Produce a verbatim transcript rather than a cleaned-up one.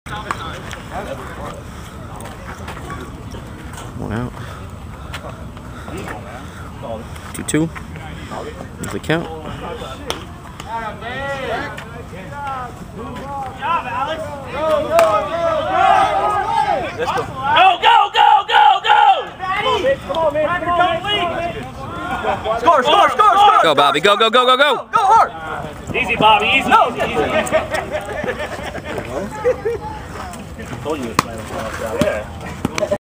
One out. Two two. There's the count. Good job, Alex. Go, go, go, go! Let's go. Go, go, go, go, go! Come on, man. Come on, man. Score, score, score, score! Go, Bobby. Go, go, go, go, go! Go hard! Easy, Bobby. Easy, No. easy, easy. Told you it was playing. Yeah.